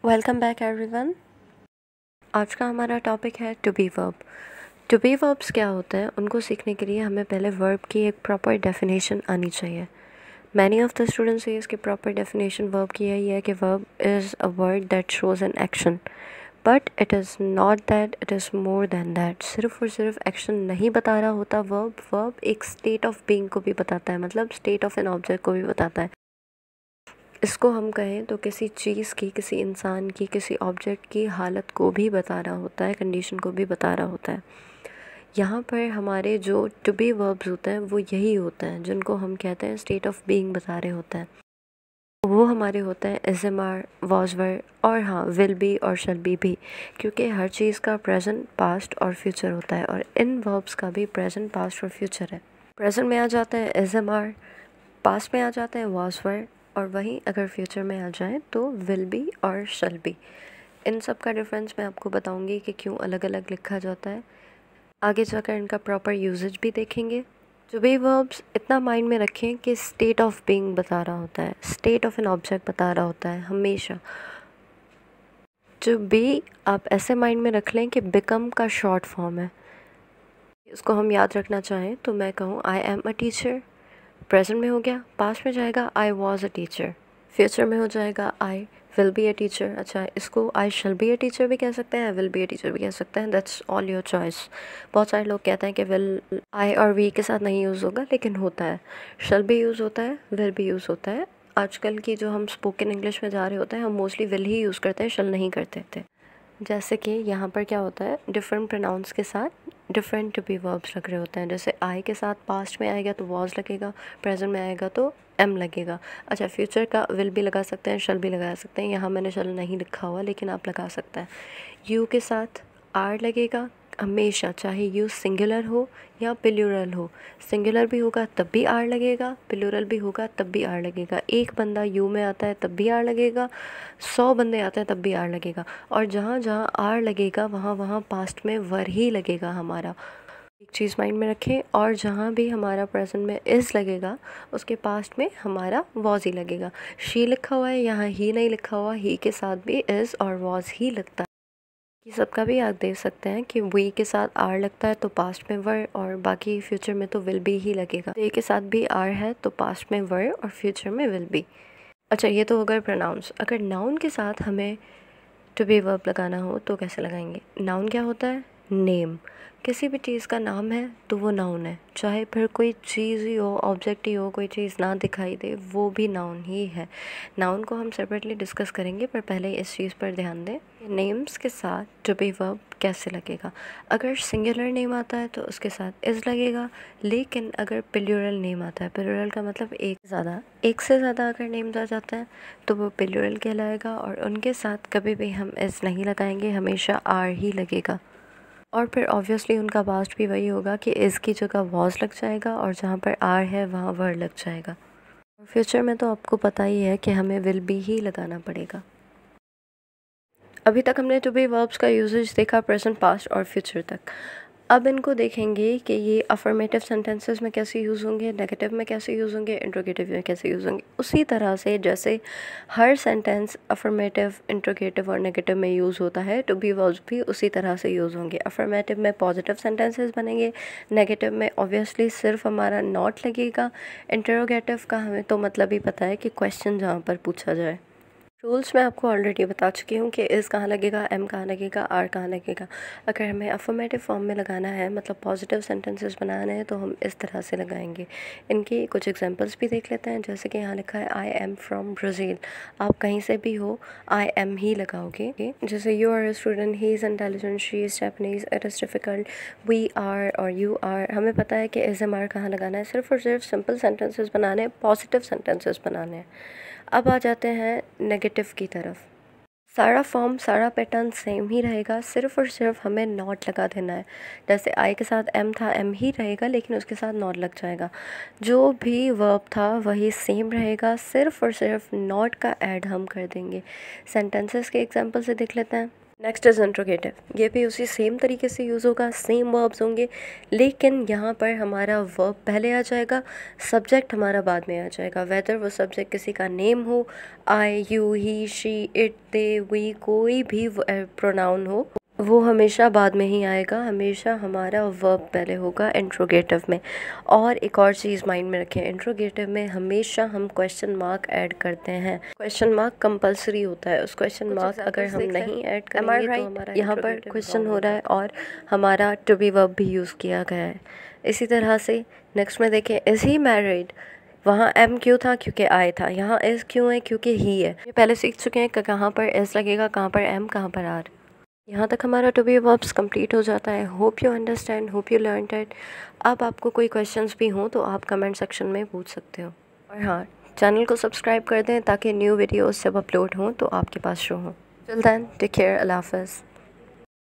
Welcome back everyone. आज का हमारा टॉपिक है to be verb. To be verbs क्या होते हैं, उनको सीखने के लिए हमें पहले वर्ब की एक प्रॉपर डेफिनेशन आनी चाहिए। मैनी ऑफ द स्टूडेंट्स से इसकी प्रॉपर डेफिनेशन वर्ब की यही है कि verb is a word that shows an action, but it is not that, it is more than that. सिर्फ और सिर्फ एक्शन नहीं बता रहा होता वर्ब एक स्टेट ऑफ बीइंग को भी बताता है, मतलब स्टेट ऑफ एन ऑब्जेक्ट को भी बताता है। इसको हम कहें तो किसी चीज़ की, किसी इंसान की, किसी ऑब्जेक्ट की हालत को भी बता रहा होता है, कंडीशन को भी बता रहा होता है। यहाँ पर हमारे जो टू बी वर्ब्स होते हैं वो यही होते हैं, जिनको हम कहते हैं स्टेट ऑफ बीइंग बता रहे होते हैं। वो हमारे होते हैं is am are, was were और हाँ विल बी और शैल बी भी, क्योंकि हर चीज़ का प्रेजेंट, पास्ट और फ्यूचर होता है और इन वर्ब्स का भी प्रेजेंट, पास्ट और फ्यूचर है। प्रेजेंट में आ जाते हैं इज़ एम आर, पास्ट में आ जाते हैं वॉज वर और वहीं अगर फ्यूचर में आ जाए तो विल बी और शल बी। इन सब का डिफरेंस मैं आपको बताऊंगी कि क्यों अलग अलग लिखा जाता है। आगे जाकर इनका प्रॉपर यूजेज भी देखेंगे। टू बी वर्ब्स इतना माइंड में रखें कि स्टेट ऑफ बीइंग बता रहा होता है, स्टेट ऑफ एन ऑब्जेक्ट बता रहा होता है हमेशा। टू बी आप ऐसे माइंड में रख लें कि बिकम का शॉर्ट फॉर्म है। इसको हम याद रखना चाहें तो मैं कहूँ I am a teacher, present में हो गया, पास्ट में जाएगा I was a teacher, future में हो जाएगा I will be a teacher. अच्छा, इसको आई शल बी अ टीचर भी कह सकते हैं, I will be a teacher भी कह सकते हैं, दैट्स ऑल योर चॉइस। बहुत सारे लोग कहते हैं कि विल आई और वी के साथ नहीं यूज़ होगा, लेकिन होता है। शल भी यूज़ होता है, विल भी यूज़ होता है। आजकल की जो हम स्पोकन इंग्लिश में जा रहे होते हैं, हम मोस्टली विल ही यूज़ करते हैं, शल नहीं करते थे। जैसे कि यहाँ पर क्या होता है, डिफरेंट प्रोनाउंस के साथ डिफरेंट टू बी वर्ब्स लग रहे होते हैं। जैसे आई के साथ पास्ट में आएगा तो वॉज लगेगा, प्रेजेंट में आएगा तो एम लगेगा। अच्छा, फ्यूचर का विल भी लगा सकते हैं, शल भी लगा सकते हैं। यहाँ मैंने शल नहीं लिखा हुआ, लेकिन आप लगा सकते हैं। यू के साथ आर लगेगा हमेशा, चाहे यू सिंगुलर हो या प्लूरल हो। सिंगुलर भी होगा तब भी आर लगेगा, प्लूरल भी होगा तब भी आर लगेगा। एक बंदा यू में आता है तब भी आर लगेगा, 100 बंदे आते हैं तब भी आर लगेगा। और जहाँ जहाँ आर लगेगा वहाँ वहाँ पास्ट में वर ही लगेगा हमारा। एक चीज़ माइंड में रखें, और जहाँ भी हमारा प्रेजेंट में इज़ लगेगा उसके पास्ट में हमारा वॉज ही लगेगा। शी लिखा हुआ है, यहाँ ही नहीं लिखा हुआ, ही के साथ भी इज़ और वॉज ही लगता है। ये सबका भी आप देख सकते हैं कि वी के साथ आर लगता है तो पास्ट में वर, और बाकी फ्यूचर में तो विल बी ही लगेगा। ए के साथ भी आर है तो पास्ट में वर और फ्यूचर में विल बी। अच्छा, ये तो हो गए प्रोनाउंस। अगर नाउन के साथ हमें टू बी वर्ब लगाना हो तो कैसे लगाएंगे? नाउन क्या होता है? नेम। किसी भी चीज़ का नाम है तो वो नाउन है, चाहे फिर कोई चीज़ ही हो, ऑब्जेक्ट ही हो, कोई चीज़ ना दिखाई दे, वो भी नाउन ही है। नाउन को हम सेपरेटली डिस्कस करेंगे, पर पहले इस चीज़ पर ध्यान दें, नेम्स के साथ टू बी वर्ब कैसे लगेगा। अगर सिंगुलर नेम आता है तो उसके साथ इज़ लगेगा, लेकिन अगर प्लूरल नेम आता है, प्लूरल का मतलब एक से ज़्यादा अगर नेम्स आ जाता है तो वो प्लूरल कहलाएगा, और उनके साथ कभी भी हम इज़ नहीं लगाएंगे, हमेशा आर ही लगेगा। और फिर ऑब्वियसली उनका पास्ट भी वही होगा कि इज़ की जगह वॉज लग जाएगा, और जहाँ पर आर है वहाँ वर लग जाएगा। और फ्यूचर में तो आपको पता ही है कि हमें विल बी ही लगाना पड़ेगा। अभी तक हमने टू बी वर्ब्स का यूजेज देखा प्रेजेंट, पास्ट और फ्यूचर तक। अब इनको देखेंगे कि ये अफर्मेटिव सेंटेंसेस में कैसे यूज़ होंगे, नेगेटिव में कैसे यूज़ होंगे, इंट्रोगेटिव में कैसे यूज़ होंगे। उसी तरह से जैसे हर सेंटेंस अफर्मेटिव, इंट्रोगेटिव और नेगेटिव में यूज़ होता है, टू बी वर्ब्स भी उसी तरह से यूज़ होंगे। अफर्मेटिव में पॉजिटिव सेंटेंसेस बनेंगे, नेगेटिव में ऑब्वियसली सिर्फ हमारा नॉट लगेगा। इंट्रोगेटिव का हमें तो मतलब ही पता है कि क्वेश्चन जहाँ पर पूछा जाए। रूल्स मैं आपको ऑलरेडी बता चुकी हूँ कि इज़ कहाँ लगेगा, एम कहाँ लगेगा, आर कहाँ लगेगा। अगर हमें अफर्मेटिव फॉर्म में लगाना है, मतलब पॉजिटिव सेंटेंसेस बनाने हैं, तो हम इस तरह से लगाएंगे। इनकी कुछ एग्जांपल्स भी देख लेते हैं। जैसे कि यहाँ लिखा है आई एम फ्रॉम ब्राज़ील, आप कहीं से भी हो आई एम ही लगाओगे। जैसे you are a student, he is intelligent, she is Japanese, it is difficult, we are और यू आर। हमें पता है कि इज़ एम आर कहाँ लगाना है, सिर्फ और सिर्फ सिंपल सेंटेंसेस बनाने हैं, पॉजिटिव सेंटेंसेस बनाने हैं। अब आ जाते हैं नेगेटिव की तरफ। सारा फॉर्म, सारा पैटर्न सेम ही रहेगा, सिर्फ और सिर्फ हमें नॉट लगा देना है। जैसे आई के साथ एम था, एम ही रहेगा, लेकिन उसके साथ नॉट लग जाएगा। जो भी वर्ब था वही सेम रहेगा, सिर्फ और सिर्फ नॉट का ऐड हम कर देंगे। सेंटेंसेस के एग्जांपल से देख लेते हैं। Next is interrogative. ये भी उसी सेम तरीके से यूज़ होगा, सेम वर्ब्स होंगे, लेकिन यहाँ पर हमारा वर्ब पहले आ जाएगा, सब्जेक्ट हमारा बाद में आ जाएगा। वेदर वो सब्जेक्ट किसी का नेम हो, I, you, he, she, it, they, we, कोई भी प्रोनाउन हो, वो हमेशा बाद में ही आएगा। हमेशा हमारा वर्ब पहले होगा इंट्रोगेटिव में। और एक और चीज़ माइंड में रखें, इंट्रोगेटिव में हमेशा हम क्वेश्चन मार्क ऐड करते हैं। क्वेश्चन मार्क कंपलसरी होता है। उस क्वेश्चन मार्क अगर हम नहीं ऐड करेंगे तो हमारा यहाँ पर क्वेश्चन हो रहा है और हमारा टू बी वर्ब भी यूज़ किया गया है। इसी तरह से नेक्स्ट में देखें, इज़ ही मैरिड। वहाँ एम क्यों था? क्योंकि आई था। यहाँ इज़ क्यों है? क्योंकि ही है। ये पहले सीख चुके हैं कि कहाँ पर इज़ लगेगा, कहाँ पर एम, कहाँ पर आर। यहाँ तक हमारा टू बी वर्ब्स कंप्लीट हो जाता है। Hope you understand, hope you learn it. अब आपको कोई क्वेश्चंस भी हों तो आप कमेंट सेक्शन में पूछ सकते हो। और हाँ, चैनल को सब्सक्राइब कर दें ताकि न्यू वीडियोस जब अपलोड हों तो आपके पास शो हो। Till then, take care, Allah हाफ़िज़।